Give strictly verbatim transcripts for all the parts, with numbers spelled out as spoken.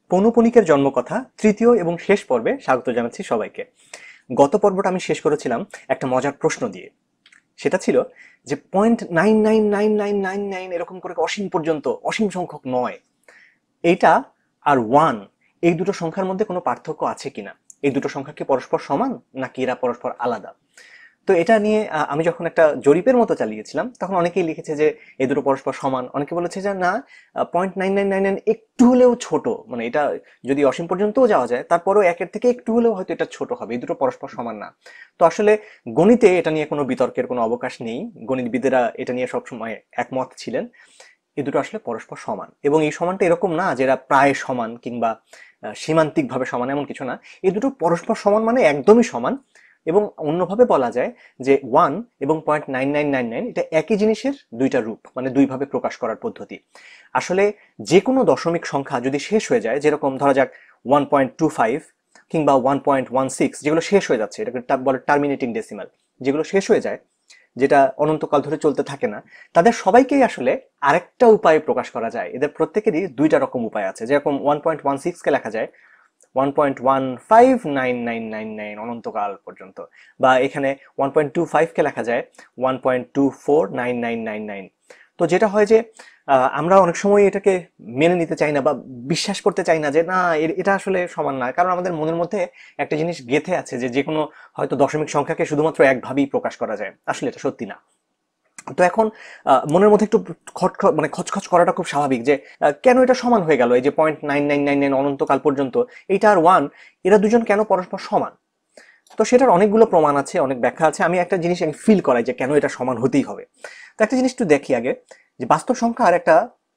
পৌনঃপুনিকের জন্মকথা তৃতীয় এবং শেষ পর্বে স্বাগত জানাচ্ছি সবাইকে। গত পর্বটা আমি শেষ করেছিলাম একটা মজার প্রশ্ন দিয়ে। সেটা ছিল যে point nine nine nine nine nine nine এরকম করে অসীম পর্যন্ত অসীম সংখ্যক নয়, এইটা আর ওয়ান এই দুটো সংখ্যার মধ্যে কোনো পার্থক্য আছে কিনা, এই দুটো সংখ্যা কি পরস্পর সমান নাকি এরা পরস্পর আলাদা। তো এটা নিয়ে আমি যখন একটা জরিপের মতো চালিয়েছিলাম তখন অনেকেই লিখেছে যে এই দুটো পরস্পর সমান, অনেকে বলেছে যে না point nine nine nine nine একটু হলেও ছোট, মানে এটা যদি অসীম পর্যন্তও যাওয়া যায় তারপরেও একের থেকে একটু হলেও হয়তো এটা ছোট হবে, এই দুটো পরস্পর সমান না। তো আসলে গণিতে এটা নিয়ে কোনো বিতর্কের কোনো অবকাশ নেই, গণিতবিদেরা এটা নিয়ে সবসময় একমত ছিলেন এই দুটো আসলে পরস্পর সমান। এবং এই সমানটা এরকম না যে এরা প্রায় সমান কিংবা সীমান্তিকভাবে সমান, এমন কিছু না। এই দুটো পরস্পর সমান মানে একদমই সমান। এবং অন্যভাবে বলা যায় যে ওয়ান এবং point nine nine nine nine এটা একই জিনিসের দুইটা রূপ, মানে দুইভাবে প্রকাশ করার পদ্ধতি। আসলে যে কোনো দশমিক সংখ্যা যদি শেষ হয়ে যায়, যেরকম ধরা যাক ওয়ান পয়েন্ট টু ফাইভ কিংবা ওয়ান পয়েন্ট ওয়ান সিক্স, যেগুলো শেষ হয়ে যাচ্ছে, এটাকে বলে টার্মিনেটিং ডেসিমাল, যেগুলো শেষ হয়ে যায়, যেটা অনন্তকাল ধরে চলতে থাকে না, তাদের সবাইকেই আসলে আরেকটা উপায়ে প্রকাশ করা যায়। এদের প্রত্যেকেরই দুইটা রকম উপায় আছে। যেরকম ওয়ান পয়েন্ট ওয়ান সিক্সকে লেখা যায় one point one five nine nine nine nine অনন্তকাল পর্যন্ত, বা এখানে ওয়ান পয়েন্ট টু ফাইভকে লেখা যায় one point two four nine nine nine nine. তো যেটা হয় যে আমরা অনেক সময় এটাকে মেনে নিতে চাই না বা বিশ্বাস করতে চাই না যে না এটা আসলে সমান না, কারণ আমাদের মনের মধ্যে একটা জিনিস গেঁথে আছে যে যে কোনো হয়তো দশমিক সংখ্যাকে শুধুমাত্র একভাবেই প্রকাশ করা যায়। আসলে এটা সত্যি না। তো এখন মনের মধ্যে একটু খট মানে খচখচ করাটা খুব স্বাভাবিক যে কেন এটা সমান হয়ে গেল, এই যে point nine nine nine nine অনন্তকাল পর্যন্ত এইটা আর ওয়ান, এরা দুজন কেন পরস্পর সমান। তো সেটার অনেকগুলো প্রমাণ আছে, অনেক ব্যাখ্যা আছে। আমি একটা জিনিস আমি ফিল করাই যে কেন এটা সমান হতেই হবে। তো একটা জিনিস একটু দেখি আগে, যে বাস্তব সংখ্যার একটা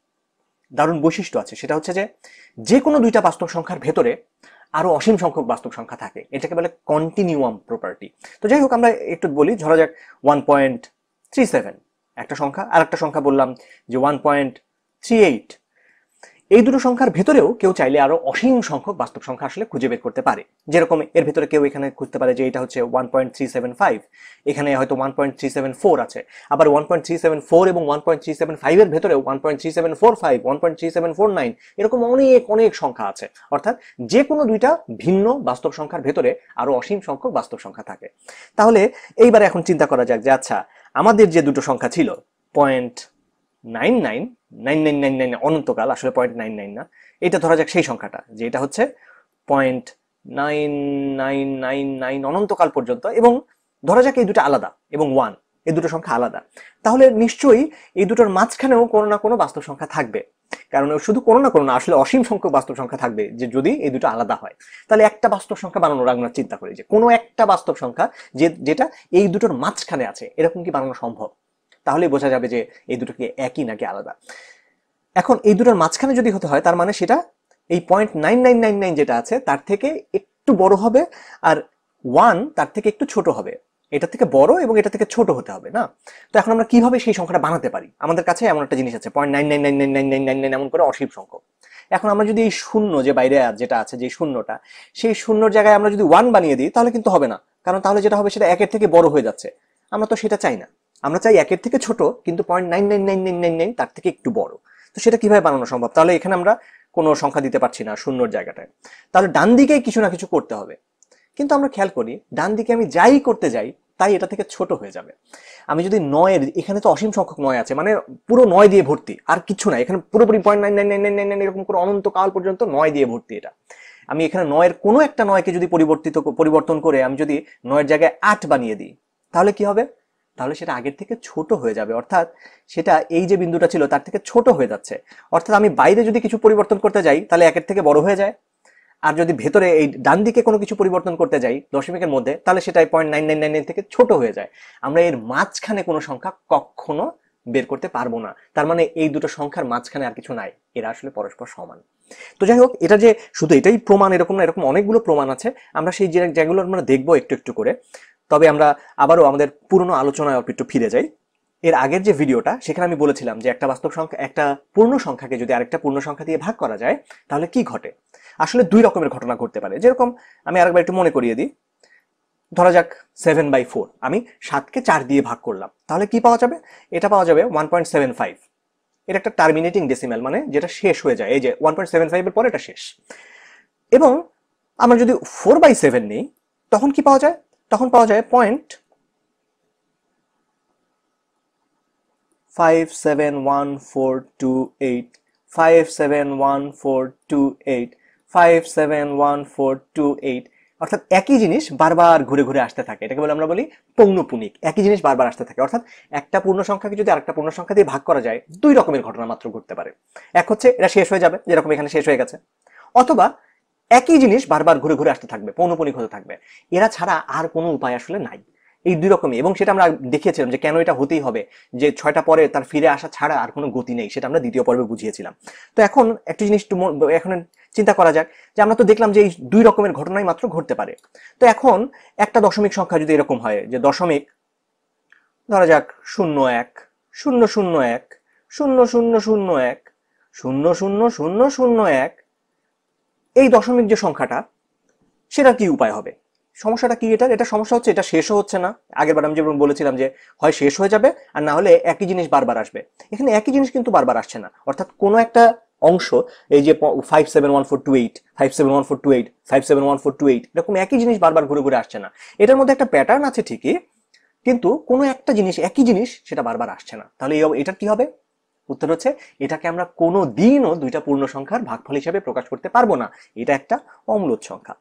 দারুণ বৈশিষ্ট্য আছে, সেটা হচ্ছে যে যে কোনো দুইটা বাস্তব সংখ্যার ভেতরে আরো অসীম সংখ্যক বাস্তব সংখ্যা থাকে, এটাকে বলে কন্টিনিউয়াম প্রপার্টি। তো যাই হোক, আমরা একটু বলি, ধরা যাক ওয়ান পয়েন্ট থ্রি সেভেন একটা সংখ্যা, আর একটা সংখ্যা বললাম যে ওয়ান পয়েন্ট থ্রি এইট। এই দুটো সংখ্যার ভেতরেও কেউ চাইলে আরো অসীম সংখ্যক বাস্তব সংখ্যা আসলে খুঁজে বের করতে পারে। যেরকম এর ভেতরে কেউ এখানে খুঁজতে পারে যে এটা হচ্ছে one point three seven five, এখানে হয়তো one point three seven four আছে, আবার one point three seven four এবং one point three seven five এর ভেতরেও one point three seven four five, one point three seven four nine, এরকম অনেক অনেক সংখ্যা আছে। অর্থাৎ যে কোনো দুইটা ভিন্ন বাস্তব সংখ্যার ভেতরে আরো অসীম সংখ্যক বাস্তব সংখ্যা থাকে। তাহলে এইবারে এখন চিন্তা করা যাক যে আচ্ছা, আমাদের যে দুটো সংখ্যা ছিল point nine nine nine nine nine nine অনন্তকাল, আসলে পয়েন্ট নাইন নাইন না, এটা ধরা যাক সেই সংখ্যাটা, যে এটা হচ্ছে point nine nine nine nine অনন্তকাল পর্যন্ত, এবং ধরা যাক এই দুটো আলাদা এবং ওয়ান এই দুটো সংখ্যা আলাদা। তাহলে নিশ্চয়ই এই দুটোর মাঝখানেও কোনো না কোনো বাস্তব সংখ্যা থাকবে, কারণ শুধু কোনো না কোনো না, আসলে অসীম সংখ্যক বাস্তব সংখ্যা থাকবে যে যদি এই দুটো আলাদা হয়। তাহলে একটা বাস্তব সংখ্যা বানানোর আমরা চিন্তা করি যে কোনো একটা বাস্তব সংখ্যা যে যেটা এই দুটোর মাঝখানে আছে, এরকম কি বানানো সম্ভব? তাহলে বোঝা যাবে যে এই দুটো কি একই নাকি আলাদা। এখন এই দুটোর মাঝখানে যদি হতে হয়, তার মানে সেটা এই point nine nine nine nine যেটা আছে তার থেকে একটু বড় হবে, আর ওয়ান তার থেকে একটু ছোট হবে। এটা থেকে বড় এবং এটা থেকে ছোট হতে হবে না? তো এখন আমরা কিভাবে সেই সংখ্যাটা বানাতে পারি? আমাদের কাছে এমন একটা জিনিস আছে point nine nine nine nine nine nine nine nine এমন করে অসীম সংখ্যক। এখন আমরা যদি এই শূন্য যে বাইরে যেটা আছে, যে শূন্যটা, সেই শূন্যর জায়গায় আমরা যদি ওয়ান বানিয়ে দিই তাহলে কিন্তু হবে না, কারণ তাহলে যেটা হবে সেটা একের থেকে বড় হয়ে যাচ্ছে। আমরা তো সেটা চাই না, আমরা চাই একের থেকে ছোট কিন্তু point nine nine nine nine nine nine তার থেকে একটু বড়। তো সেটা কিভাবে বানানো সম্ভব? তাহলে এখানে আমরা কোনো সংখ্যা দিতে পারছি না শূন্যর জায়গাটায়, তাহলে ডান দিকেই কিছু না কিছু করতে হবে। কিন্তু আমরা খেয়াল করি ডান দিকে আমি যাই করতে যাই তাই এটা থেকে ছোট হয়ে যাবে। আমি যদি নয়ের, এখানে তো অসীম সংখ্যক নয় আছে, মানে পুরো নয় দিয়ে ভর্তি, আর কিছু না, এখানে পুরোপুরি point nine nine nine nine nine nine এরকম করে অনন্তকাল পর্যন্ত নয় দিয়ে ভর্তি। এটা আমি এখানে নয়ের কোনো একটা নয়কে যদি পরিবর্তিত পরিবর্তন করে আমি যদি নয়ের জায়গায় আট বানিয়ে দিই তাহলে কি হবে? তাহলে সেটা আগের থেকে ছোট হয়ে যাবে, অর্থাৎ সেটা এই যে বিন্দুটা ছিল তার থেকে ছোট হয়ে যাচ্ছে। অর্থাৎ আমি বাইরে যদি কিছু পরিবর্তন করতে যাই তাহলে একের থেকে বড় হয়ে যায়, আর যদি ভেতরে এই ডান দিকে কোনো কিছু পরিবর্তন করতে যাই দশমিকের মধ্যে তাহলে সেটাই পয়েন্ট নাইন নাইন নাইন থেকে ছোট হয়ে যায়। আমরা এর মাঝখানে কোনো সংখ্যা কখনো বের করতে পারবো না। তার মানে এই দুটো সংখ্যার মাঝখানে আর কিছু নাই, এরা আসলে পরস্পর সমান। তো যাই হোক, এটা যে শুধু এটাই প্রমাণ এরকম না, এরকম অনেকগুলো প্রমাণ আছে। আমরা সেই যেগুলো আমরা দেখবো একটু একটু করে। তবে আমরা আবারও আমাদের পুরনো আলোচনায় অল্প একটু ফিরে যাই। এর আগের যে ভিডিওটা, সেখানে আমি বলেছিলাম যে একটা বাস্তব সংখ্যা, একটা পূর্ণ সংখ্যাকে যদি আরেকটা পূর্ণ সংখ্যা দিয়ে ভাগ করা যায় তাহলে কি ঘটে। আসলে দুই রকমের ঘটনা ঘটতে পারে। যেরকম আমি আরেকবার একটু মনে করিয়ে দিই, ধরা যাক সেভেন বাই ফোর, আমি সাতকে চার দিয়ে ভাগ করলাম, তাহলে কি পাওয়া যাবে? এটা পাওয়া যাবে ওয়ান পয়েন্ট সেভেন ফাইভ। এটা একটা টার্মিনেটিং ডেসিমাল, মানে যেটা শেষ হয়ে যায়, এই যে ওয়ান পয়েন্ট সেভেন ফাইভ এর পরে এটা শেষ। এবং আমরা যদি ফোর বাই সেভেন নিই তখন কি পাওয়া যায়? তখন পাওয়া যায় point five seven one four two eight, five seven one four two eight, five seven one four two eight. অর্থাৎ একই জিনিস বারবার ঘুরে ঘুরে আসতে থাকে, এটাকে বলে আমরা বলি পৌনঃপুনিক। একই জিনিস বারবার আসতে থাকে, অর্থাৎ একটা পূর্ণ সংখ্যাকে যদি আরেকটা পূর্ণ সংখ্যা দিয়ে ভাগ করা যায়, দুই রকমের ঘটনা মাত্র ঘটতে পারে। এক হচ্ছে এটা শেষ হয়ে যাবে, যেরকম এখানে শেষ হয়ে গেছে, অথবা একই জিনিস বারবার ঘুরে ঘুরে আসতে থাকবে, পৌনঃপুনিক হতে থাকবে। এরা ছাড়া আর কোনো উপায় আসলে নাই। এই দুই রকমই, এবং সেটা আমরা দেখিয়েছিলাম যে কেন এটা হতেই হবে, যে ছয়টা পরে তার ফিরে আসা ছাড়া আর কোনো গতি নেই, সেটা আমরা দ্বিতীয় পর্বে বুঝিয়েছিলাম। তো এখন একটা জিনিস এখন চিন্তা করা যাক যে আমরা তো দেখলাম যে এই দুই রকমের ঘটনাই মাত্র ঘটতে পারে। তো এখন একটা দশমিক সংখ্যা যদি এরকম হয় যে দশমিক ধরা যাক শূন্য এক শূন্য শূন্য এক শূন্য শূন্য শূন্য এক শূন্য শূন্য শূন্য শূন্য এক, এই দশমিক যে সংখ্যাটা, সেটা কি উপায় হবে? সমস্যাটা কি এটার? এটা সমস্যা হচ্ছে এটা শেষও হচ্ছে না। আগের বার আমি যেমন বলেছিলাম যে হয় শেষ হয়ে যাবে, আর না হলে একই জিনিস বারবার আসবে। এখানে একই জিনিস কিন্তু বারবার আসছে না, অর্থাৎ কোনো একটা অংশ, এই যে five seven one four two eight, five seven one four two eight, five seven one four two eight, এরকম একই জিনিস বারবার ঘুরে ঘুরে আসছে না। এটার মধ্যে একটা প্যাটার্ন আছে ঠিকই, কিন্তু কোনো একটা জিনিস, একই জিনিস, সেটা বারবার আসছে না। তাহলে এটা কি হবে? উত্তর হচ্ছে এটাকে আমরা কোনো দিনও দুইটা পূর্ণ সংখ্যার ভাগফল হিসেবে প্রকাশ করতে পারবো না, এটা একটা অম্লজ সংখ্যা।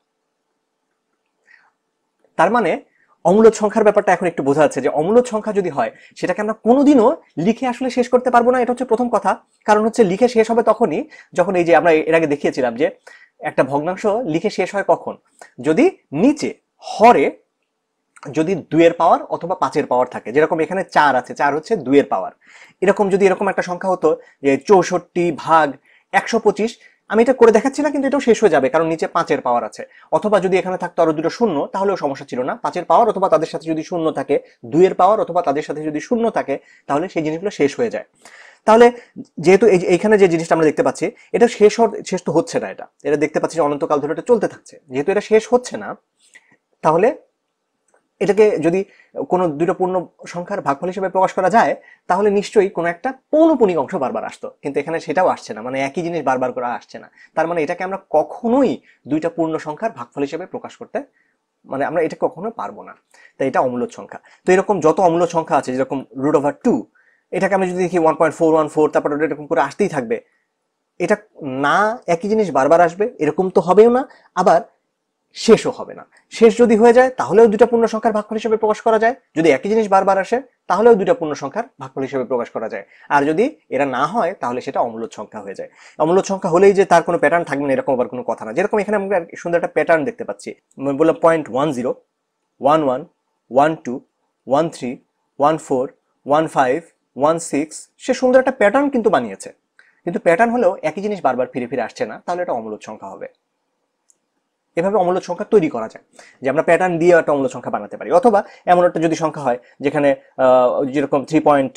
তার মানে অম্লজ সংখ্যার ব্যাপারটা এখন একটু বোঝা যাচ্ছে যে অম্লজ সংখ্যা যদি হয় সেটাকে আমরা কোনোদিনও লিখে আসলে শেষ করতে পারবো না। এটা হচ্ছে প্রথম কথা। কারণ হচ্ছে লিখে শেষ হবে তখনই যখন, এই যে আমরা এর আগে দেখিয়েছিলাম যে একটা ভগ্নাংশ লিখে শেষ হয় কখন, যদি নিচে হরে যদি দুইয়ের পাওয়ার অথবা পাঁচের পাওয়ার থাকে। যেরকম এখানে চার আছে, চার হচ্ছে দুইয়ের পাওয়ার। এরকম যদি এরকম একটা সংখ্যা হতো যে চৌষট্টি ভাগ একশো পঁচিশ, আমি এটা করে দেখাচ্ছি না, কিন্তু এটাও শেষ হয়ে যাবে কারণ নিচে পাঁচের পাওয়ার আছে। অথবা যদি এখানে থাকতো আরো দুটো শূন্য, তাহলেও সমস্যা ছিল না। পাঁচের পাওয়ার অথবা তাদের সাথে যদি শূন্য থাকে, দুইয়ের পাওয়ার অথবা তাদের সাথে যদি শূন্য থাকে, তাহলে সেই জিনিসগুলো শেষ হয়ে যায়। তাহলে যেহেতু এইখানে যে জিনিসটা আমরা দেখতে পাচ্ছি, এটা শেষ শেষ তো হচ্ছে না, এটা এটা দেখতে পাচ্ছি যে অনন্তকাল ধরে এটা চলতে থাকছে। যেহেতু এটা শেষ হচ্ছে না, তাহলে এটাকে যদি কোনো দুটো পূর্ণ সংখ্যার ভাগফল হিসেবে প্রকাশ করা যায়, তাহলে নিশ্চয়ই কোনো একটা পৌনঃপুনিক অংশ বারবার আসতো, কিন্তু এখানে সেটাও আসছে না, মানে একই জিনিস বারবার করে আসছে না। তার মানে এটাকে আমরা কখনোই দুইটা পূর্ণ সংখ্যার ভাগফল হিসেবে প্রকাশ করতে, মানে আমরা এটা কখনো পারবো না। তাই এটা অম্লজ সংখ্যা। তো এরকম যত অম্লজ সংখ্যা আছে, যেরকম রুট ওভার টু, এটাকে আমি যদি দেখি one point four one four, তারপর এরকম করে আসতেই থাকবে। এটা না একই জিনিস বারবার আসবে এরকম তো হবেও না, আবার শেষও হবে না। শেষ যদি হয়ে যায় তাহলেও দুইটা পূর্ণ সংখ্যার ভাগফল হিসেবে প্রকাশ করা যায়। যদি একই জিনিস বারবার আসে তাহলেও দুইটা পূর্ণ সংখ্যার ভাগফল হিসেবে প্রকাশ করা যায়। আর যদি এরা না হয় তাহলে সেটা অম্লজ সংখ্যা হয়ে যায়। অম্লজ সংখ্যা হলেই যে তার কোনো প্যাটার্ন থাকবে না এরকম আবার কোনো কথা না। যেরকম এখানে আমরা সুন্দর একটা প্যাটার্ন দেখতে পাচ্ছি, বললাম point one zero, one one, one two, one three, one four, one five, one six. সে সুন্দর একটা প্যাটার্ন কিন্তু বানিয়েছে, কিন্তু প্যাটার্ন হলেও একই জিনিস বারবার ফিরে ফিরে আসছে না, তাহলে এটা অম্লজ সংখ্যা হবে। এভাবে অম্লজ সংখ্যা তৈরি করা যায়, যে আমরা প্যাটার্ন দিয়ে একটা অম্লজ সংখ্যা বানাতে পারি। অথবা এমন একটা যদি সংখ্যা হয় যেখানে যেরকম three point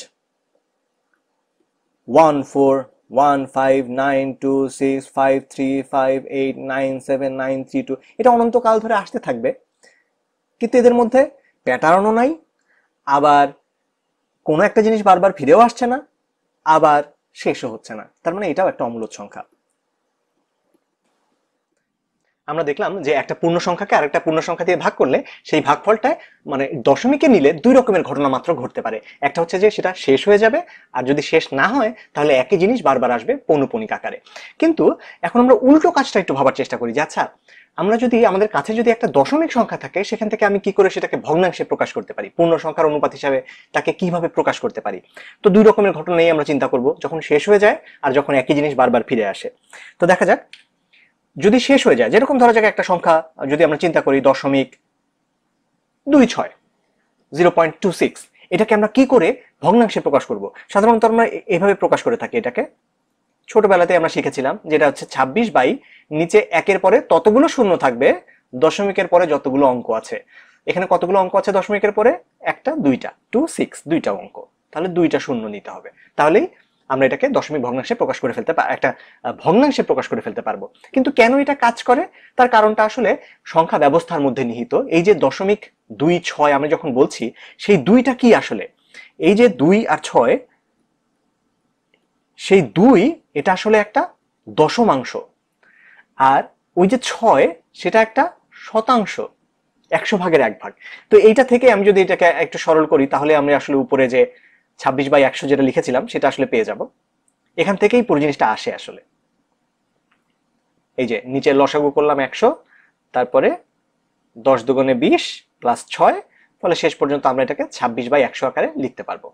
one four one five nine two six five three five eight nine seven nine three two, এটা অনন্তকাল ধরে আসতে থাকবে, কিন্তু এদের মধ্যে প্যাটার্নও নাই, আবার কোনো একটা জিনিস বারবার ফিরেও আসছে না, আবার শেষও হচ্ছে না। তার মানে এটাও একটা অম্লজ সংখ্যা। আমরা দেখলাম যে একটা পূর্ণ সংখ্যাকে আরেকটা পূর্ণ সংখ্যা দিয়ে ভাগ করলে সেই ভাগফলটা মানে দশমিকে নিলে দুই রকমের ঘটনা মাত্র ঘটতে পারে। একটা হচ্ছে যে সেটা শেষ হয়ে যাবে, আর যদি শেষ না হয় তাহলে একই জিনিস বারবার আসবে পৌনঃপুনিক আকারে। কিন্তু এখন আমরা উল্টো কাজটা একটু ভাবার চেষ্টা করি যে আচ্ছা, আমরা যদি আমাদের কাছে যদি একটা দশমিক সংখ্যা থাকে, সেখান থেকে আমি কি করে সেটাকে ভগ্নাংশে প্রকাশ করতে পারি, পূর্ণ সংখ্যার অনুপাত হিসাবে তাকে কিভাবে প্রকাশ করতে পারি। তো দুই রকমের ঘটনাই আমরা চিন্তা করব, যখন শেষ হয়ে যায় আর যখন একই জিনিস বারবার ফিরে আসে। তো দেখা যাক, যদি শেষ হয়ে যায়, যেরকম ধরা যাক একটা সংখ্যা যদি আমরা চিন্তা করি দশমিক দুই ছয়, জিরো পয়েন্ট টু সিক্স, এটাকে আমরা কি করে ভগ্নাংশে প্রকাশ করব? সাধারণত আমরা এভাবে প্রকাশ করে থাকি। এটাকে ছোটবেলাতে আমরা শিখেছিলাম, যেটা হচ্ছে ছাব্বিশ বাই নিচে একের পরে ততগুলো শূন্য থাকবে, দশমিকের পরে যতগুলো অঙ্ক আছে। এখানে কতগুলো অঙ্ক আছে দশমিকের পরে? একটা, দুইটা, টু সিক্স, দুইটা অঙ্ক, তাহলে দুইটা শূন্য নিতে হবে। তাহলেই আমরা এটাকে দশমিক ভগ্নাংশে প্রকাশ করে ফেলতে পারবো, একটা ভগ্নাংশে প্রকাশ করে ফেলতে পারবো। কিন্তু কেন এটা কাজ করে, তার কারণটা আসলে সংখ্যা ব্যবস্থার মধ্যে নিহিত। এই যে দশমিক দুই ছয় আমরা যখন বলছি, সেই দুইটা কি আসলে, এই যে দুই আর ছয়, সেই দুই এটা আসলে একটা দশমাংশ, আর ওই যে ছয় সেটা একটা শতাংশ, একশো ভাগের এক ভাগ। তো এইটা থেকে আমি যদি এটাকে একটু সরল করি তাহলে আমরা আসলে উপরে যে ছাব্বিশ বাই একশো যেটা লিখেছিলাম সেটা আসলে পেয়ে যাব। এখান থেকেই পুরো জিনিসটা আসে আসলে। এই যে নিচে লসাগু করলাম একশো, তারপরে দশ দুগুণে বিশ প্লাস ছয়, ফলে শেষ পর্যন্ত আমরা এটাকে ছাব্বিশ বাই একশো আকারে লিখতে পারবো।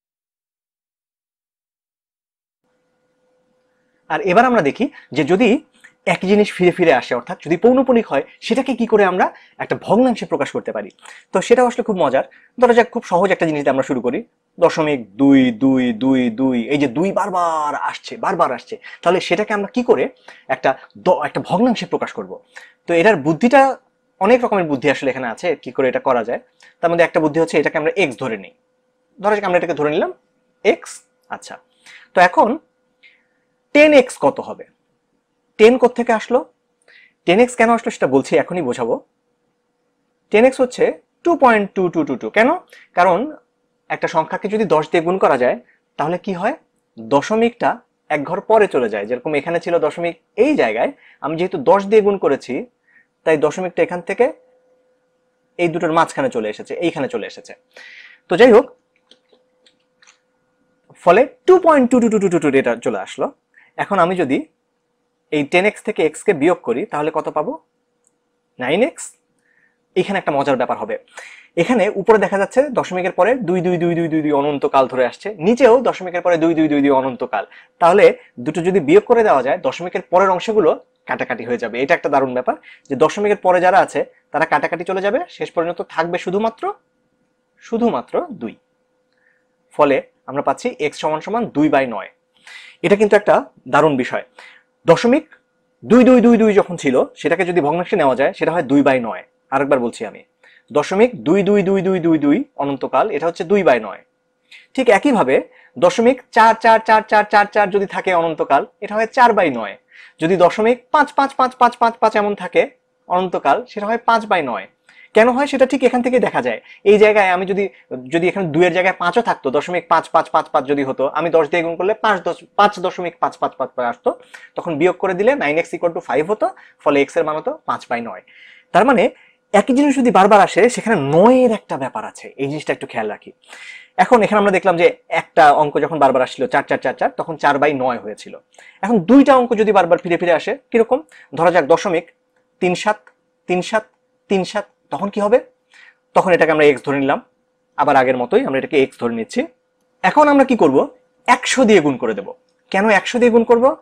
আর এবার আমরা দেখি যে যদি একই জিনিস ফিরে ফিরে আসে, অর্থাৎ যদি পৌনঃপুনিক হয়, সেটাকে কি করে আমরা একটা ভগ্নাংশে প্রকাশ করতে পারি। তো সেটাও আসলে খুব মজার। ধরা যাক খুব সহজ একটা জিনিস দিয়ে আমরা শুরু করি, দশমিক দুই দুই দুই দুই, এই যে দুই বারবার আসছে বারবার আসছে, তাহলে সেটাকে আমরা কি করে একটা একটা ভগ্নাংশে প্রকাশ করব। তো এটার বুদ্ধিটা, অনেক রকমের বুদ্ধি আসলে এখানে আছে কি করে এটা করা যায়। তার মধ্যে একটা বুদ্ধি হচ্ছে এটাকে আমরা এক্স ধরে নিই। ধরা যাক আমরা এটাকে ধরে নিলাম এক্স। আচ্ছা, তো এখন টেন এক্স কত হবে? টেন কোত্থেকে আসলো? টেন এক্স কেন আসলো সেটা বলছি, এখনই বোঝাবো। টেন এক্স হচ্ছে two point two two two two. কেন? কারণ একটা সংখ্যাকে যদি দশ দিয়ে গুণ করা যায় তাহলে কি হয়, দশমিকটা এক ঘর পরে চলে যায়। যেরকম এখানে ছিল দশমিক এই জায়গায়, আমি যেহেতু দশ দিয়ে গুণ করেছি তাই দশমিকটা এখান থেকে এই দুটোর মাঝখানে চলে এসেছে, এইখানে চলে এসেছে। তো যাই হোক, ফলে two point two two two two two এটা চলে আসলো। এখন আমি যদি এই টেন এক্স থেকে এক্স কে বিয়োগ করি তাহলে কত পাবো? Nine x. এখানে একটা মজার ব্যাপার হবে, এখানে উপরে দেখা যাচ্ছে দশমিকের পরে দুই দুই দুই দুই দুই দুই অনন্তকাল ধরে আসছে, নিচেও দশমিকের পরে দুই দুই দুই দুই অনন্তকাল। তাহলে দুটো যদি বিয়োগ করে দেওয়া যায় দশমিকের পরের অংশগুলো কাটাকাটি হয়ে যাবে। এটা একটা দারুণ ব্যাপার যে দশমিকের পরে যারা আছে তারা কাটাকাটি চলে যাবে, শেষ পর্যন্ত থাকবে শুধুমাত্র শুধুমাত্র দুই। ফলে আমরা পাচ্ছি এক্স সমান সমান দুই বাই নয়। এটা কিন্তু একটা দারুণ বিষয়। দশমিক দুই দুই দুই দুই যখন ছিল সেটাকে যদি ভগ্নাংশে নেওয়া যায় সেটা হয় দুই বাই নয়। আরেকবার বলছি আমি, দশমিক দুই দুই দুই দুই দুই দুই অনন্তকাল, এটা হচ্ছে দুই বাই নয়। ঠিক একইভাবে দশমিক চার চার চার চার চার চার যদি থাকে অনন্তকাল, এটা হয় চার বাই নয়। যদি দশমিক পাঁচ পাঁচ পাঁচ পাঁচ পাঁচ পাঁচ এমন থাকে অনন্তকাল, সেটা হয় পাঁচ বাই নয়। কেন হয় সেটা ঠিক এখান থেকে দেখা যায়। এই জায়গায় আমি যদি যদি এখানে দুইয়ের জায়গায় পাঁচও থাকতো, দশমিক পাঁচ পাঁচ পাঁচ পাঁচ যদি হতো, আমি দশ দিয়ে গুণ করলে পাঁচ দশ পাঁচ দশমিক পাঁচ পাঁচ পাঁচ আসতো, তখন বিয়োগ করে দিলে nine x equal to five হতো, ফলে এক্স এর মান হতো পাঁচ বাই নয়। তার মানে একই জিনিস যদি বারবার আসে সেখানে নয়ের একটা ব্যাপার আছে, এই জিনিসটা একটু খেয়াল রাখি। এখন এখানে আমরা দেখলাম যে একটা অঙ্ক যখন বারবার আসছিল চার চার চার চার, তখন চার বাই নয় হয়েছিল। এখন দুইটা অঙ্ক যদি বারবার ফিরে ফিরে আসে, কিরকম? ধরা যাক দশমিক তিন সাত তিন সাত তিন সাত, তখন কি হবে? তখন এটাকে আমরা এক্স ধরে নিলাম, আবার আগের মতোই আমরা এটাকে এক্স ধরে নিচ্ছি। এখন আমরা কি করব? একশো দিয়ে গুণ করে দেব। কেন একশো দিয়ে গুণ করব?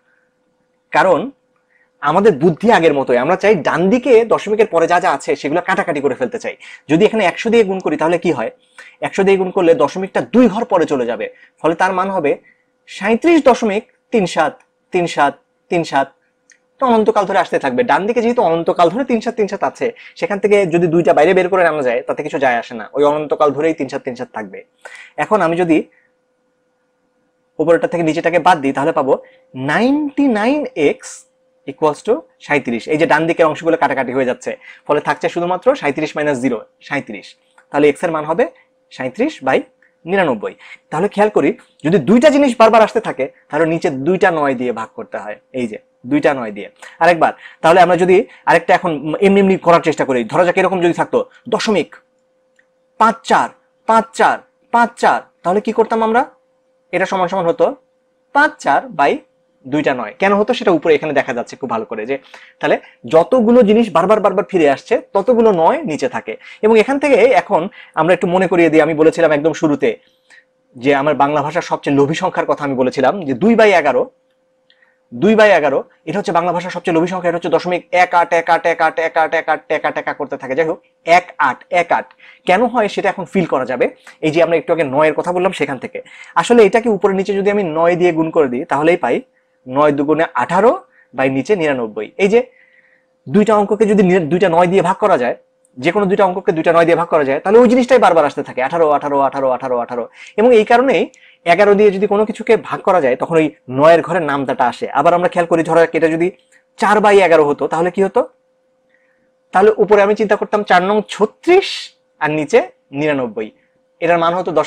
কারণ আমাদের বুদ্ধি আগের মতোই, আমরা চাই ডান দিকে দশমিকের পরে যা যা আছে সেগুলো কাটাকাটি করে ফেলতে চাই। যদি এখানে একশো দিয়ে গুণ করি তাহলে কি হয়, একশো দিয়ে গুণ করলে দশমিকটা দুই ঘর পরে চলে যাবে, ফলে তার মান হবে সাঁত্রিশ দশমিক তিন সাত তিন সাত তিন সাত। তো অনন্তকাল ধরে আসতে থাকবে। ডান দিকে যেহেতু অনন্তকাল ধরে তিন সাত তিন সাত আছে, সেখান থেকে যদি দুইটা বাইরে বের করে আনা যায় তাতে কিছু যায় আসে না, ওই অনন্তকাল ধরেই তিন সাত তিন সাত থাকবে। এখন আমি যদি উপরেটা থেকে নিচেটাকে বাদ দিই তাহলে পাবো ninety nine x equals to সাঁত্রিশ। এই যে ডান দিকের অংশগুলো কাটাকাটি হয়ে যাচ্ছে, ফলে থাকছে শুধুমাত্র সাঁত্রিশ মাইনাস জিরো সাঁত্রিশ। তাহলে এক্স এর মান হবে সাঁত্রিশ বাই নিরানব্বই। তাহলে খেয়াল করি, যদি দুইটা জিনিস বারবার আসতে থাকে তাহলে নিচে দুইটা নয় দিয়ে ভাগ করতে হয়, এই যে দুইটা নয় দিয়ে। আরেকবার, তাহলে আমরা যদি আরেকটা এখন এমনি এমনি করার চেষ্টা করি, ধরা যাক এরকম যদি থাকতো দশমিক পাঁচ চার পাঁচ চার পাঁচ চার, তাহলে কি করতাম আমরা? এটা সমান সমান হতো পাঁচ চার বাই দুইটা নয়। কেন হতো সেটা উপরে এখানে দেখা যাচ্ছে খুব ভালো করে, যে তাহলে যতগুলো জিনিস বারবার বারবার ফিরে আসছে ততগুলো নয় নিচে থাকে। এবং এখান থেকে এখন আমরা একটু মনে করিয়ে দিই, আমি বলেছিলাম একদম শুরুতে যে আমার বাংলা ভাষার সবচেয়ে লোভী সংখ্যার কথা আমি বলেছিলাম, যে দুই বাই এগারো দুই বাই এগারো এটা হচ্ছে বাংলা ভাষার সবচেয়ে লোভী সংখ্যা। এটা হচ্ছে দশমিক এক আট এক আট এক আট এক আট এক আট এক আট এক আট করতে থাকে। যাই হোক, এক আট এক আট কেন হয় সেটা এখন ফিল করা যাবে। এই যে আমরা একটু আগে নয়ের কথা বললাম সেখান থেকে। আসলে এটাকে উপরে নিচে যদি আমি নয় দিয়ে গুণ করে দিই তাহলেই পাই নয় দুগুণে আঠারো বাই নিচে নিরানব্বই। এই যে দুইটা অঙ্ককে যদি দুইটা নয় দিয়ে ভাগ করা যায়, যে কোনো দুইটা অঙ্ককে দুইটা নয় দিয়ে ভাগ করা যায়, তাহলে ওই জিনিসটাই বারবার আসতে থাকে, আঠারো আঠারো আঠারো আঠারো আঠারো। এবং এই কারণেই এগারো দিয়ে যদি কোনো কিছুকে ভাগ করা যায় তখন ওই নয়ের ঘরের নামটাটা আসে। আবার আমরা খেয়াল করি, ধরো এটা যদি চার বাই এগারো হতো তাহলে কি হতো? তাহলে উপরে আমি চিন্তা করতাম চার নং ছত্রিশ আর নিচে নিরানব্বই, এটার মান হতো দশমিক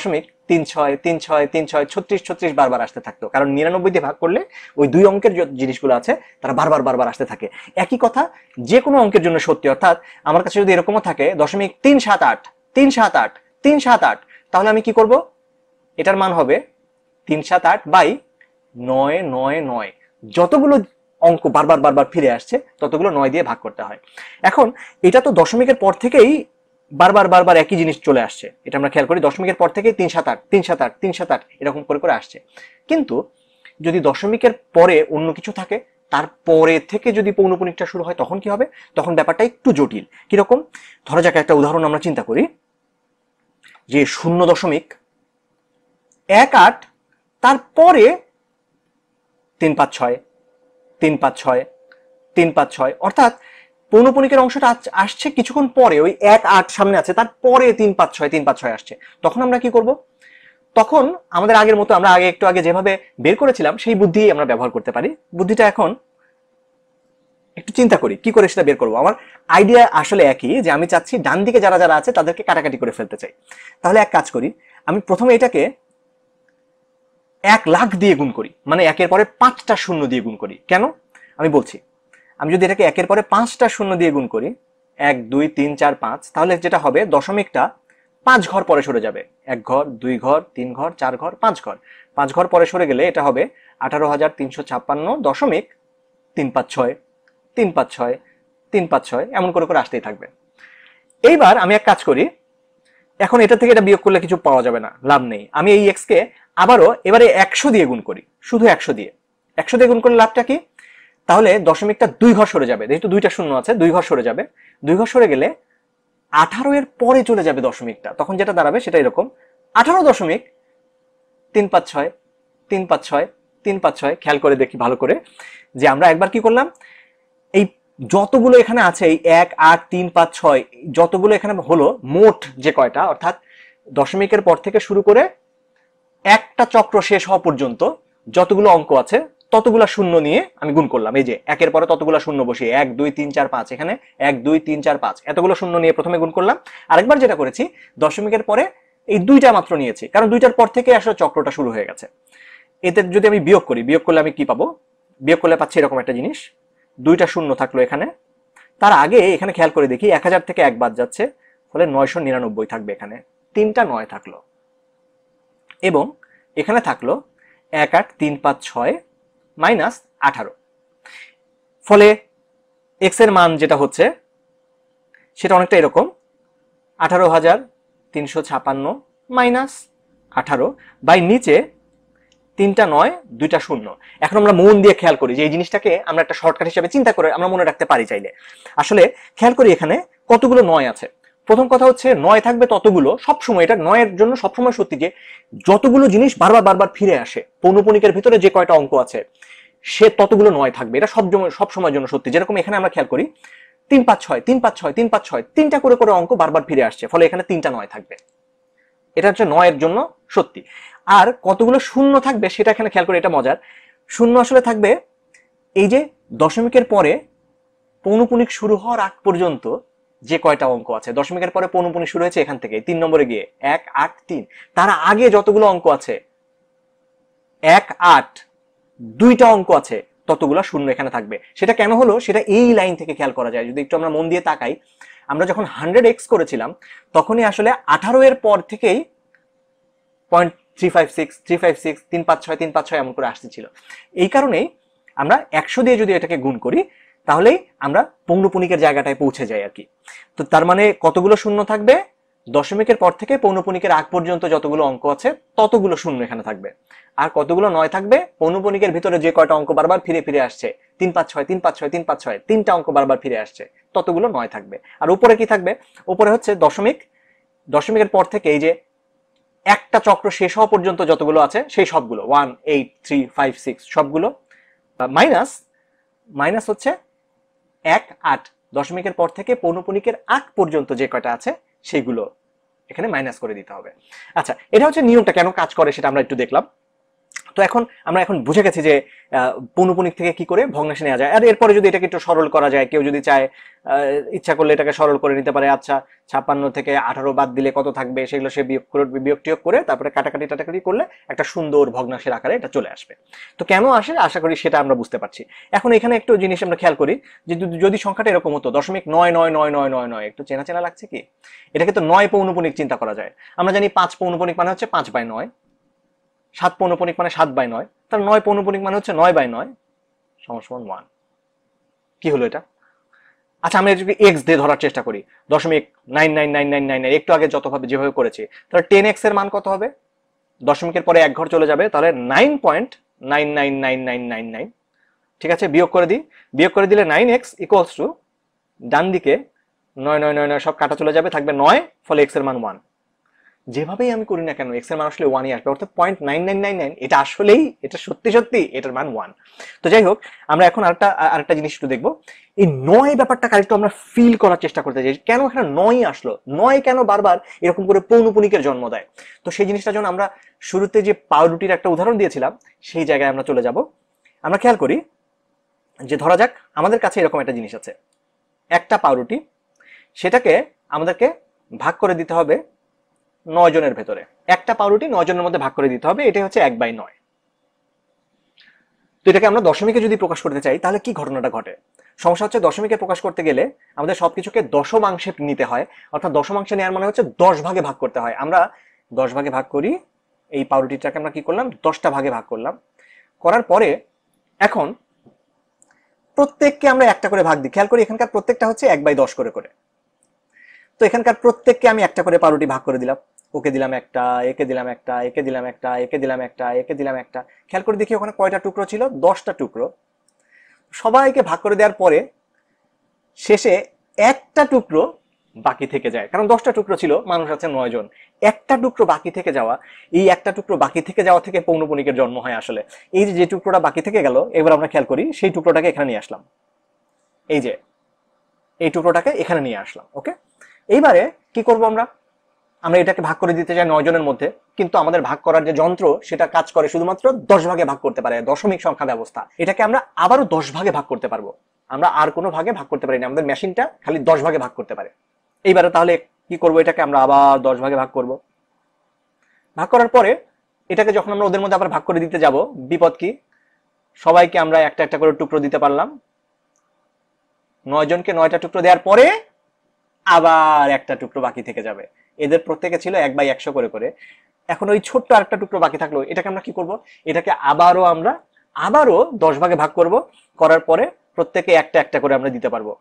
তিন ছয় তিন ছয় তিন ছয় ছত্রিশ ছত্রিশ বারবার আসতে থাকতো, কারণ নিরানব্বই দিয়ে ভাগ করলে ওই দুই অঙ্কের যে জিনিসগুলো আছে তারা বারবার বারবার আসতে থাকে। একই কথা যে কোনো অঙ্কের জন্য সত্যি, অর্থাৎ আমার কাছে যদি এরকমও থাকে দশমিক তিন সাত আট তিন সাত আট তিন সাত আট, তাহলে আমি কি করব, এটার মান হবে তিন সাত আট বাই নয় নয় নয়। যতগুলো অঙ্ক বারবার বারবার ফিরে আসছে ততগুলো নয় দিয়ে ভাগ করতে হয়। এখন এটা তো দশমিকের পর থেকেই বারবার বারবার একই জিনিস চলে আসছে, এটা আমরা খেয়াল করি, দশমিকের পর থেকেই তিন সাত আট তিন সাত আট তিন সাত আট এরকম করে করে আসছে। কিন্তু যদি দশমিকের পরে অন্য কিছু থাকে, তারপরে থেকে যদি পৌনপুনিকটা শুরু হয়, তখন কি হবে, তখন ব্যাপারটা একটু জটিল। কিরকম, ধরা যাক একটা উদাহরণ আমরা চিন্তা করি, যে শূন্য দশমিক এক আট তারপরে তিন পাঁচ ছয় তিন পাঁচ ছয় তিন পাঁচ ছয়, অর্থাৎ পৌনপুনিকের অংশটা আসছে কিছুক্ষণ পরে, ওই এক আট সামনে আছে, তারপরে তিন পাঁচ ছয় তিন পাঁচ ছয় আসছে। তখন আমরা কি করব, তখন আমাদের আগের মতো আমরা আগে একটু আগে যেভাবে বের করেছিলাম সেই বুদ্ধি আমরা ব্যবহার করতে পারি। বুদ্ধিটা এখন একটু চিন্তা করি কি করে সেটা বের করবো। আমার আইডিয়া আসলে একই, যে আমি চাচ্ছি ডান দিকে যারা যারা আছে তাদেরকে কাটাকাটি করে ফেলতে চাই। তাহলে এক কাজ করি, আমি প্রথমে এটাকে এক লাখ দিয়ে গুণ করি, মানে একের পরে পাঁচটা শূন্য দিয়ে গুণ করি। কেন আমি বলছি, আমি যদি এটাকে একের পরে পাঁচটা শূন্য দিয়ে গুণ করি, এক দুই তিন চার পাঁচ, তাহলে যেটা হবে দশমিকটা পাঁচ ঘর পরে সরে যাবে, এক ঘর দুই ঘর তিন ঘর চার ঘর পাঁচ ঘর, পাঁচ ঘর পরে সরে গেলে এটা হবে আঠারো হাজার তিনশো ছাপ্পান্ন দশমিক তিন পাঁচ ছয় তিন পাঁচ ছয় তিন পাঁচ ছয়, এমন করে করে আসতেই থাকবে। এইবার আমি এক কাজ করি, এখন এটা থেকে এটা বিয়োগ করলে কিছু পাওয়া যাবে না, লাভ নেই। আমি এই এক্স কে আবারও এবারে একশো দিয়ে গুণ করি, শুধু একশো দিয়ে একশো দিয়ে গুণ করলে লাভটা কি, তাহলে দশমিকটা দুই ঘর সরে যাবে, যেহেতু দুইটা শূন্য আছে দুই ঘর সরে যাবে, দুই ঘর সরে গেলে আঠারো এর পরে চলে যাবে দশমিকটা, তখন যেটা দাঁড়াবে সেটা এরকম আঠারো দশমিক তিন পাঁচ ছয় তিন পাঁচ ছয় তিন পাঁচ ছয়। খেয়াল করে দেখি ভালো করে, যে আমরা একবার কি করলাম, এই যতগুলো এখানে আছে এই এক আট তিন পাঁচ ছয় যতগুলো এখানে হলো, মোট যে কয়টা, অর্থাৎ দশমিকের পর থেকে শুরু করে একটা চক্র শেষ হওয়া পর্যন্ত যতগুলো অঙ্ক আছে ততগুলো শূন্য নিয়ে আমি গুণ করলাম। এই যে একের পরে ততগুলো শূন্য বসিয়ে এক দুই তিন চার পাঁচ, এখানে এক দুই তিন চার পাঁচ, এতগুলো শূন্য নিয়ে প্রথমে গুণ করলাম। আরেকবার যেটা করেছি, দশমিকের পরে এই দুইটা মাত্র নিয়েছি, কারণ দুইটার পর থেকে আসলে চক্রটা শুরু হয়ে গেছে। এতে যদি আমি বিয়োগ করি, বিয়োগ করলে আমি কি পাবো, বিয়োগ করলে পাচ্ছি এরকম একটা জিনিস, দুইটা শূন্য থাকলো এখানে, তার আগে এখানে খেয়াল করে দেখি এক হাজার থেকে এক বাদ যাচ্ছে, ফলে নয়শো নিরানব্বই থাকবে, এখানে তিনটা নয় থাকলো, এবং এখানে থাকলো এক আট তিন পাঁচ ছয় মাইনাস আঠারো, ফলে এক্স এর মান যেটা হচ্ছে সেটা অনেকটা এরকম আঠারো হাজার তিনশো ছাপান্ন মাইনাস আঠারো বাই নিচে তিনটা নয় দুইটা শূন্য। এখন আমরা মন দিয়ে খেয়াল করি যে এই জিনিসটাকে আমরা একটা শর্টকাট হিসেবে চিন্তা করে আমরা মনে রাখতে পারি চাইলে। আসলে খেয়াল করি এখানে কতগুলো নয় আছে। প্রথম কথা হচ্ছে নয় থাকবে ততগুলো, সবসময় এটা নয়ের জন্য সবসময় সত্যি যে যতগুলো জিনিস বারবার বারবার ফিরে আসে পৌনপুনিকের ভিতরে যে কয়টা অঙ্ক আছে সে ততগুলো নয় থাকবে, এটা সব সব সময়ের জন্য সত্যি। যেরকম এখানে আমরা খেয়াল করি তিন পাঁচ ছয় তিন পাঁচ ছয় তিন পাঁচ ছয় তিনটা করে করে অঙ্ক বারবার ফিরে আসছে, ফলে এখানে তিনটা নয় থাকবে, এটা হচ্ছে নয়ের জন্য সত্যি। আর কতগুলো শূন্য থাকবে সেটা এখানে খেয়াল করে, এটা মজার। শূন্য আসলে থাকবে এই যে দশমিকের পরে পৌনপুনিক শুরু হওয়ার আগ পর্যন্ত যে কয়টা অঙ্ক আছে, দশমিকের পরে পৌনপুনিক শুরু হয়েছে এখান থেকে তিন নম্বরে গিয়ে এক আট তিন, তার আগে যতগুলো অঙ্ক আছে এক আট দুইটা অঙ্ক আছে ততগুলো শূন্য এখানে থাকবে। সেটা কেন হলো সেটা এই লাইন থেকে খেয়াল করা যায়, যদি একটু আমরা মন দিয়ে তাকাই। আমরা যখন হান্ড্রেড এক্স করেছিলাম তখনই আসলে আঠারো এর পর থেকেই point three five six three five six তিন পাঁচ ছয় তিন পাঁচ ছয় এমন করে আসতেছিল। এই কারণেই আমরা একশো দিয়ে যদি এটাকে গুণ করি তাহলেই আমরা পৌনপুনিকের জায়গাটায় পৌঁছে যাই আর কি। তো তার মানে কতগুলো শূন্য থাকবে, দশমিকের পর থেকে পৌনপুনিকের আগ পর্যন্ত যতগুলো অঙ্ক আছে ততগুলো শূন্য এখানে থাকবে। আর কতগুলো নয় থাকবে, পৌনপুনিকের ভিতরে যে কয়টা অঙ্ক বারবার ফিরে ফিরে আসছে তিন পাঁচ ছয় তিন পাঁচ ছয় তিন পাঁচ ছয় তিনটা অঙ্ক বারবার ফিরে আসছে ততগুলো নয় থাকবে। আর উপরে কি থাকবে, উপরে হচ্ছে দশমিক, দশমিকের পর থেকে এই যে একটা চক্র শেষ হওয়া পর্যন্ত যতগুলো আছে সেই সবগুলো one eight three five six সবগুলো, মাইনাস মাইনাস হচ্ছে এক আট, দশমিকের পর থেকে পৌনপুনিকের আগ পর্যন্ত যে কয়টা আছে সেইগুলো এখানে মাইনাস করে দিতে হবে। আচ্ছা, এটা হচ্ছে নিয়মটা কেন কাজ করে সেটা আমরা একটু দেখলাম। তো এখন আমরা এখন বুঝে গেছি যে পৌনঃপুনিক থেকে কি করে ভগ্নাংশে নেওয়া যায়। আর এরপরে যদি এটাকে একটু সরল করা যায়, কেউ যদি চায় ইচ্ছা করলে এটাকে সরল করে নিতে পারে। আচ্ছা, ছাপ্পান্ন থেকে আঠারো বাদ দিলে কত থাকবে, সেগুলো সে বিয়োগ করে বিয়োগ টিয়োগ করে তারপরে কাটাকাটি টাটাকাটি করলে একটা সুন্দর ভগ্নাংশের আকারে এটা চলে আসবে। তো কেন আসে আশা করি সেটা আমরা বুঝতে পারছি। এখন এখানে একটু জিনিস আমরা খেয়াল করি যে যদি সংখ্যাটা এরকম হতো দশমিক নয় নয় নয় নয় নয় নয়, একটু চেনা চেনা লাগছে কি? এটাকে তো নয় পৌনঃপুনিক চিন্তা করা যায়। আমরা জানি পাঁচ পৌনঃপুনিক মানে হচ্ছে পাঁচ বাই নয়, সাত পৌনঃপুনিক মানে সাত বাই নয়, তার নয় পৌনঃপুনিক মানে হচ্ছে নয় বাই নয় সমান ওয়ান। কি হলো এটা? আচ্ছা, আমরা যদি এক্স দিয়ে ধরার চেষ্টা করি, দশমিক nine nine nine nine nine একটু আগে যতভাবে যেভাবে করেছি, তাহলে টেন এক্স এর মান কত হবে? দশমিকের পরে এক ঘর চলে যাবে, তাহলে nine point nine nine nine nine nine nine. ঠিক আছে, বিয়োগ করে দিই, বিয়োগ করে দিলে নাইন এক্স ইকুয়ালস টু ডান দিকে নয় নয় নয় নয় সব কাটা চলে যাবে, থাকবে নয়, ফলে এক্স এর মান ওয়ান। যেভাবেই আমি করি না কেন এক্স এর মান আসলে ওয়ানই আসবে, অর্থাৎ point nine nine nine nine এটা আসলেই এটা সত্যি সত্যি এটার মান ওয়ান। তো যাই হোক, আমরা এখন আরেকটা আরেকটা জিনিস একটু দেখবো। এই নয় ব্যাপারটাকে আরেকটু আমরা ফিল করার চেষ্টা করতে চাই, কেন এখানে নয় আসলো, নয় কেন বারবার এরকম করে পৌনঃপুনিকের জন্ম দেয়। তো সেই জিনিসটার জন্য আমরা শুরুতে যে পাউরুটির একটা উদাহরণ দিয়েছিলাম সেই জায়গায় আমরা চলে যাব। আমরা খেয়াল করি যে ধরা যাক আমাদের কাছে এরকম একটা জিনিস আছে, একটা পাউরুটি, সেটাকে আমাদেরকে ভাগ করে দিতে হবে নয় জনের ভেতরে। একটা পাউরুটি নয় জনের মধ্যে ভাগ করে দিতে হবে, এটাই হচ্ছে এক বাই নয়। তো এটাকে আমরা দশমিকে যদি প্রকাশ করতে চাই তাহলে কি ঘটনাটা ঘটে? সমস্যা হচ্ছে দশমিকে প্রকাশ করতে গেলে আমাদের সবকিছুকে দশমাংশে নিতে হয়, অর্থাৎ দশমাংশে নেওয়ার মানে হচ্ছে দশ ভাগে ভাগ করতে হয়। আমরা দশ ভাগে ভাগ করি, এই পাউরুটিটাকে আমরা কি করলাম, দশটা ভাগে ভাগ করলাম। করার পরে এখন প্রত্যেককে আমরা একটা করে ভাগ দিই। খেয়াল করি এখানকার প্রত্যেকটা হচ্ছে এক বাই দশ করে করে। তো এখানকার প্রত্যেককে আমি একটা করে পাউরুটি ভাগ করে দিলাম, ওকে দিলাম একটা, একে দিলাম একটা, একে দিলাম একটা, একে দিলাম একটা, একে দিলাম একটা। খেয়াল করে দেখি ওখানে কয়টা টুকরো ছিল, দশটা টুকরো। সবাইকে ভাগ করে দেওয়ার পরে শেষে একটা টুকরো বাকি থেকে যায়, কারণ দশটা টুকরো ছিল, মানুষ আছে নয় জন। একটা টুকরো বাকি থেকে যাওয়া, এই একটা টুকরো বাকি থেকে যাওয়া থেকে পৌনঃপুনিকের জন্ম হয় আসলে। এই যে যে টুকরোটা বাকি থেকে গেল, এবার আমরা খেয়াল করি সেই টুকরোটাকে এখানে নিয়ে আসলাম, এই যে এই টুকরোটাকে এখানে নিয়ে আসলাম। ওকে, এইবারে কি করব, আমরা আমরা এটাকে ভাগ করে দিতে চাই নয় জনের মধ্যে, কিন্তু আমাদের ভাগ করার যে যন্ত্র সেটা কাজ করে শুধুমাত্র দশ ভাগে ভাগ করতে পারে, দশমিক সংখ্যা ব্যবস্থা। এটাকে আমরা আবারও দশ ভাগে ভাগ করতে পারবো, আমরা আর কোনো ভাগে ভাগ করতে পারি না, আমাদের মেশিনটা খালি দশ ভাগে ভাগ করতে পারে। এইবারে তাহলে কি করব, এটাকে আমরা আবার দশ ভাগে ভাগ করব। ভাগ করার পরে এটাকে যখন আমরা ওদের মধ্যে আবার ভাগ করে দিতে যাব, বিপদ কি, সবাইকে আমরা একটা একটা করে টুকরো দিতে পারলাম। নয় জনকে নয়টা টুকরো দেওয়ার পরে আবার একটা টুকরো বাকি থেকে যাবে। এদের প্রত্যেকে ছিল এক বাই একশো করে করে। এখন ওই ছোট্ট আরেকটা টুকরো বাকি থাকলো, এটাকে আমরা কি করব, এটাকে আবারও আমরা আবারও দশ ভাগে ভাগ করব। করার পরে প্রত্যেকে একটা একটা করে আমরা দিতে পারবো।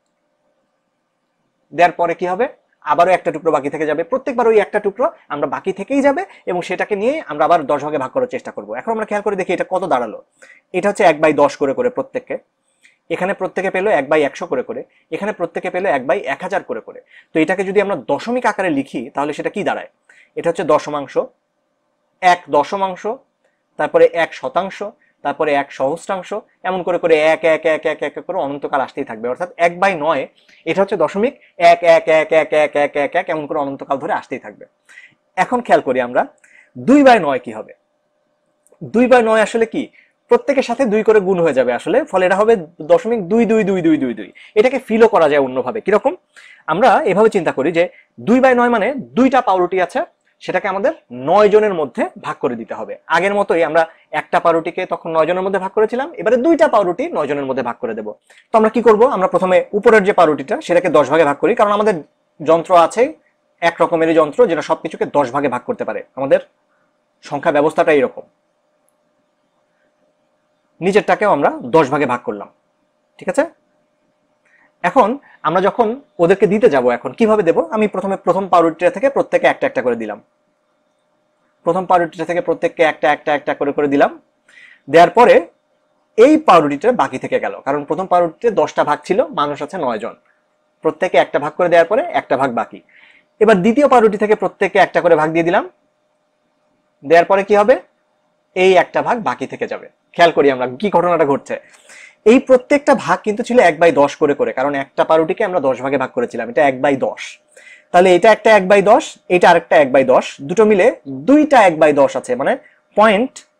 দেওয়ার পরে কি হবে, আবারও একটা টুকরো বাকি থেকে যাবে। প্রত্যেকবার ওই একটা টুকরো আমরা বাকি থেকেই যাবে এবং সেটাকে নিয়ে আমরা আবার দশ ভাগে ভাগ করার চেষ্টা করব। এখন আমরা খেয়াল করে দেখি এটা কত দাঁড়ালো। এটা হচ্ছে এক বাই দশ করে করে প্রত্যেককে, এখানে প্রত্যেকে পেলো এক বাই একশো করে করে, এখানে প্রত্যেকে পেলো এক বাই এক হাজার করে করে। তো এটাকে যদি আমরা দশমিক আকারে লিখি তাহলে সেটা কি দাঁড়ায়, এটা হচ্ছে দশমাংশ, এক দশমাংশ, তারপরে এক শতাংশ, তারপরে এক সহস্রাংশ, এমন করে করে এক এক এক এক এক করে অনন্তকাল আসতেই থাকবে। অর্থাৎ এক বাই নয় এটা হচ্ছে দশমিক এক এক এক এক এক এক এক এক এমন করে অনন্তকাল ধরে আসতেই থাকবে। এখন খেয়াল করি আমরা দুই বাই নয় কি হবে। দুই বাই নয় আসলে কি, প্রত্যেকের সাথে দুই করে গুণ হয়ে যাবে আসলে, ফলে এটা হবে দশমিক দুই দুই দুই দুই দুই দুই। এটাকে ফিলও করা যায় অন্যভাবে। কিরকম, আমরা এভাবে চিন্তা করি যে দুই বাই নয় মানে দুইটা পাউরুটি আছে, সেটাকে আমাদের নয় জনের মধ্যে ভাগ করে দিতে হবে। আগের মতোই আমরা একটা পাউরুটিকে তখন নয় জনের মধ্যে ভাগ করেছিলাম, এবারে দুইটা পাউরুটি নয় জনের মধ্যে ভাগ করে দেব। তো আমরা কি করব, আমরা প্রথমে উপরের যে পাউরুটিটা সেটাকে দশ ভাগে ভাগ করি, কারণ আমাদের যন্ত্র আছে এক রকমেরই যন্ত্র যেটা সবকিছুকে দশ ভাগে ভাগ করতে পারে। আমাদের সংখ্যা ব্যবস্থাটা এরকম। নিচেরটাকেও আমরা দশ ভাগে ভাগ করলাম, ঠিক আছে। এখন আমরা যখন ওদেরকে দিতে যাব, এখন কিভাবে দেব, আমি প্রথমে প্রথম পাউরুটিটা থেকে প্রত্যেকে একটা একটা করে দিলাম, প্রথম পাউরুটিটা থেকে প্রত্যেককে একটা একটা একটা করে করে দিলাম। দেওয়ার পরে এই পাউরুটিটা বাকি থেকে গেল, কারণ প্রথম পাউরুটিতে দশটা ভাগ ছিল, মানুষ আছে নয় জন, প্রত্যেকে একটা ভাগ করে দেওয়ার পরে একটা ভাগ বাকি। এবার দ্বিতীয় পাউরুটি থেকে প্রত্যেককে একটা করে ভাগ দিয়ে দিলাম, দেওয়ার পরে কি হবে, এই একটা ভাগ বাকি থেকে যাবে। খেয়াল করি আমরা কি ঘটনাটা ঘটছে, এই প্রত্যেকটা ভাগ কিন্তু ছিল এক বাই দশ করে করে, কারণ একটা পাউরুটিকে আমরা দশ ভাগে ভাগ করেছিলাম, এটা এক বাই দশ। তাহলে এটা একটা এক বাই দশ, এটা আরেকটা এক বাই দশ, দুটো মিলে দুইটা এক বাই দশ আছে, মানে পয়েন্ট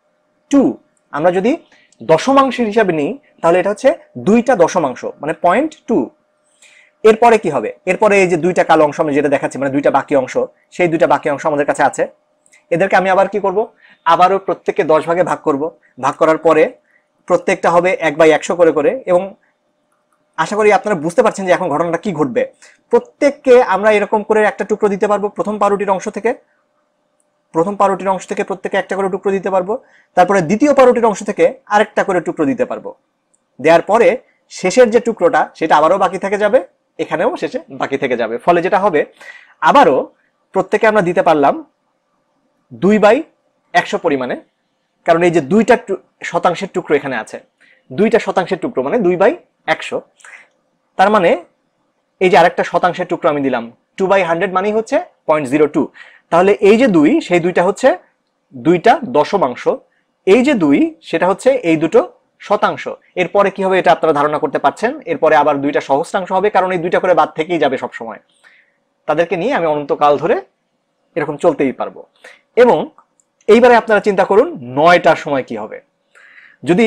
টু আমরা যদি দশমাংশের হিসাবে নিই তাহলে এটা হচ্ছে দুইটা দশমাংশ মানে পয়েন্ট টু। এরপরে কি হবে, এরপরে এই যে দুইটা কালো অংশ আমি যেটা দেখাচ্ছি মানে দুইটা বাকি অংশ, সেই দুইটা বাকি অংশ আমাদের কাছে আছে। এদেরকে আমি আবার কি করব, আবারও প্রত্যেককে দশ ভাগে ভাগ করব। ভাগ করার পরে প্রত্যেকটা হবে এক বাই একশো করে করে, এবং আশা করি আপনারা বুঝতে পারছেন যে এখন ঘটনাটা কি ঘটবে। প্রত্যেককে আমরা এরকম করে একটা টুকরো দিতে পারবো প্রথম পাউরুটির অংশ থেকে, প্রথম পাউরুটির অংশ থেকে প্রত্যেকে একটা করে টুকরো দিতে পারবো। তারপরে দ্বিতীয় পাউরুটির অংশ থেকে আরেকটা করে টুকরো দিতে পারবো। দেওয়ার পরে শেষের যে টুকরোটা সেটা আবারও বাকি থেকে যাবে, এখানেও শেষে বাকি থেকে যাবে। ফলে যেটা হবে আবারও প্রত্যেকে আমরা দিতে পারলাম দুই বাই একশো পরিমাণে, কারণ এই যে দুইটা শতাংশের টুকরো এখানে আছে, দুইটা শতাংশের টুকরো মানে দুই বাই একশো। তার মানে এই যে আরেকটা শতাংশের টুকরো আমি দিলাম, টু বাই হান্ড্রেড মানেই হচ্ছে পয়েন্ট জিরো টু। তাহলে এই যে দুই সেই দুইটা হচ্ছে দুইটা দশমাংশ, এই যে দুই সেটা হচ্ছে এই দুটো শতাংশ। এরপরে কি হবে এটা আপনারা ধারণা করতে পারছেন, এরপরে আবার দুইটা সহস্রাংশ হবে, কারণ এই দুইটা করে বাদ থেকেই যাবে সব সময়। তাদেরকে নিয়ে আমি অনন্তকাল ধরে এরকম চলতেই পারবো। এবং এইবারে আপনারা চিন্তা করুন নয়টার সময় কি হবে। যদি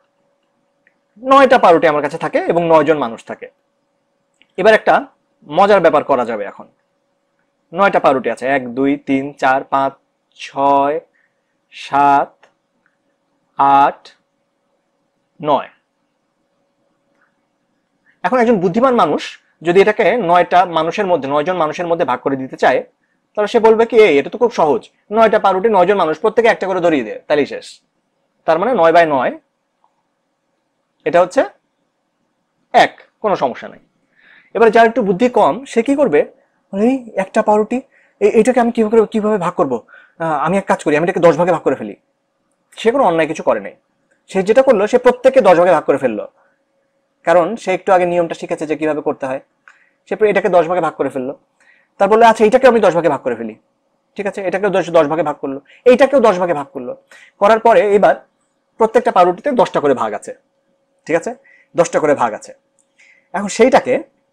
নয়টা পাউরুটি আমার কাছে থাকে এবং নয় জন মানুষ থাকে, এবার একটা মজার ব্যাপার করা যাবে। এখন নয়টা পাউরুটি আছে, এক দুই তিন চার পাঁচ ছয় সাত আট নয়। এখন একজন বুদ্ধিমান মানুষ যদি এটাকে নয়টা মানুষের মধ্যে নয় জন মানুষের মধ্যে ভাগ করে দিতে চায়, তাহলে সে বলবে কি এটা তো খুব সহজ, নয়টা পাউরুটি নয় জন মানুষ প্রত্যেকে একটা করে ধরিয়ে দেয়, তাহলেই শেষ। তার মানে নয় বাই নয় এটা হচ্ছে এক, কোনো সমস্যা নাই। এবার যার একটু বুদ্ধি কম সে কি করবে, এই একটা পাউরুটি এইটাকে আমি কিভাবে কিভাবে ভাগ করব, আমি এক কাজ করি আমি এটাকে দশ ভাগে ভাগ করে ফেলি। সে কোনো অন্যায় কিছু করে নাই, সে যেটা করলো সে প্রত্যেককে দশ ভাগে ভাগ করে ফেললো, কারণ সে একটু আগে নিয়মটা শিখেছে যে কিভাবে করতে হয়। সে এটাকে দশ ভাগে ভাগ করে ফেললো, তার বললো আচ্ছা এইটাকে আমি দশ ভাগে ভাগ করে ফেলি, ঠিক আছে এটাকেও দশ দশ ভাগে ভাগ করলো, এইটাকেও দশ ভাগে ভাগ করলো। করার পরে এবার প্রত্যেকটা পাউরুটিতে দশটা করে ভাগ আছে, ঠিক আছে দশটা করে ভাগ আছে। এখন সেইটাকে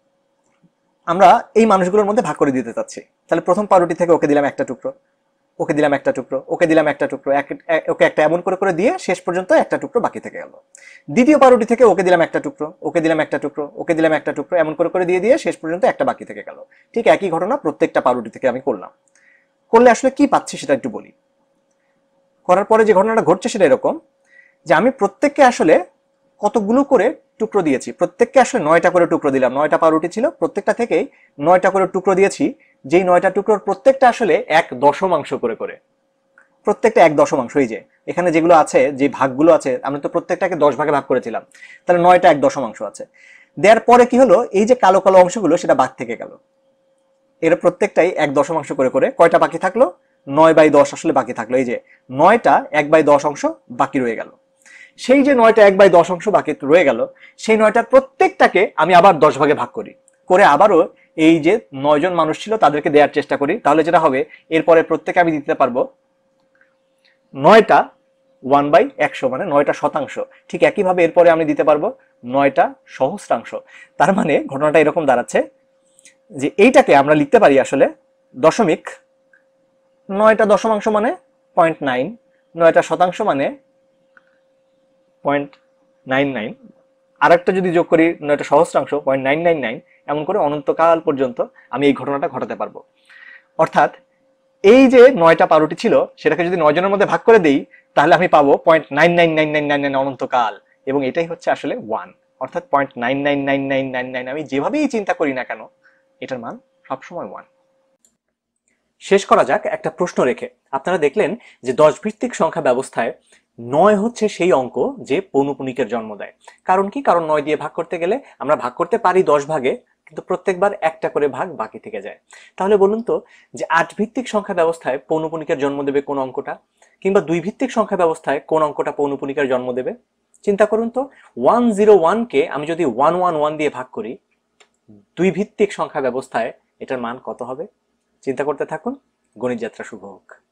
আমরা এই মানুষগুলোর মধ্যে ভাগ করে দিতে চাচ্ছি। তাহলে প্রথম পাউরুটি থেকে ওকে দিলাম একটা টুকরো, ওকে দিলাম একটা টুকরো, ওকে দিলাম একটা টুকরো, ওকে একটা এমন করে করে দিয়ে শেষ পর্যন্ত একটা টুকরো বাকি থেকে গেল। দ্বিতীয় পাউরুটি থেকে ওকে দিলাম একটা টুকরো, ওকে দিলাম একটা টুকরো, ওকে দিলাম একটা টুকরো, এমন করে করে দিয়ে দিয়ে শেষ পর্যন্ত একটা বাকি থেকে গেল। ঠিক একই ঘটনা প্রত্যেকটা পাউরুটি থেকে আমি করলাম। করলে আসলে কি পাচ্ছি সেটা একটু বলি। করার পরে যে ঘটনাটা ঘটছে সেটা এরকম যে আমি প্রত্যেককে আসলে কতগুলো করে টুকরো দিয়েছি, প্রত্যেককে আসলে নয়টা করে টুকরো দিলাম। নয়টা পাউরুটি ছিল, প্রত্যেকটা থেকেই নয়টা করে টুকরো দিয়েছি, যেই নয়টা টুকরোর প্রত্যেকটা আসলে এক দশমাংশ করে করে, প্রত্যেকটা এক দশমাংশ। এই যে এখানে যেগুলো আছে যে ভাগগুলো আছে আমরা তো প্রত্যেকটাকে দশ ভাগে ভাগ করেছিলাম, তাহলে নয়টা এক দশমাংশ আছে। দেওয়ার পরে কি হলো, এই যে কালো কালো অংশগুলো সেটা বাদ থেকে গেল, এর প্রত্যেকটাই এক দশমাংশ করে করে কয়টা বাকি থাকলো, নয় বাই দশ আসলে বাকি থাকলো। এই যে নয়টা এক বাই দশ অংশ বাকি রয়ে গেল। সেই যে নয়টা এক বাই দশ অংশ বাকি রয়ে গেল, সেই নয়টার প্রত্যেকটাকে আমি আবার দশ ভাগে ভাগ করি, করে আবারও এই যে নয় জন মানুষ ছিল তাদেরকে দেওয়ার চেষ্টা করি। তাহলে যেটা হবে এরপরে প্রত্যেকে আমি দিতে পারবো নয়টা ওয়ান বাই একশো মানে নয়টা শতাংশ। ঠিক একইভাবে এরপরে আমি দিতে পারবো নয়টা সহস্রাংশ। তার মানে ঘটনাটা এরকম দাঁড়াচ্ছে যে এইটাকে আমরা লিখতে পারি আসলে দশমিক, নয়টা দশমাংশ মানে পয়েন্ট নাইন, নয়টা শতাংশ মানে পয়েন্ট নাইন নাইন, আর একটা যদি যোগ করি নয়টা সহস্রাংশ পয়েন্ট নাইন নাইন নাইন, এমন করে অনন্তকাল পর্যন্ত আমি এই ঘটনাটা ঘটাতে পারবো। অর্থাৎ এই যে নয়টা পাউরুটি ছিল সেটাকে যদি নয় জনের মধ্যে ভাগ করে দেই তাহলে আমি পাবো point nine nine nine nine nine nine অনন্তকাল, এবং এটাই হচ্ছে আসলে ওয়ান। অর্থাৎ point nine nine nine nine nine nine আমি যেভাবেই চিন্তা করি না কেন এটার মান সবসময় ওয়ান। শেষ করা যাক একটা প্রশ্ন রেখে। আপনারা দেখলেন যে দশ ভিত্তিক সংখ্যা ব্যবস্থায় নয় হচ্ছে সেই অঙ্ক যে পৌনঃপুনিকের জন্ম দেয়। কারণ কি, কারণ নয় দিয়ে ভাগ করতে গেলে আমরা ভাগ করতে পারি দশ ভাগে, কিন্তু প্রত্যেকবার একটা করে ভাগ বাকি থেকে যায়। তাহলে বলুন তো যে আট ভিত্তিক সংখ্যা ব্যবস্থায় পৌনঃপুনিকের জন্ম দেবে কোন অঙ্কটা, কিংবা দুই ভিত্তিক সংখ্যা ব্যবস্থায় কোন অঙ্কটা পৌনঃপুনিকের জন্ম দেবে? চিন্তা করুন তো, ওয়ান জিরো ওয়ান কে আমি যদি ওয়ান ওয়ান ওয়ান দিয়ে ভাগ করি, দুই ভিত্তিক সংখ্যা ব্যবস্থায় এটার মান কত হবে? চিন্তা করতে থাকুন। গণিত যাত্রা শুভ হোক।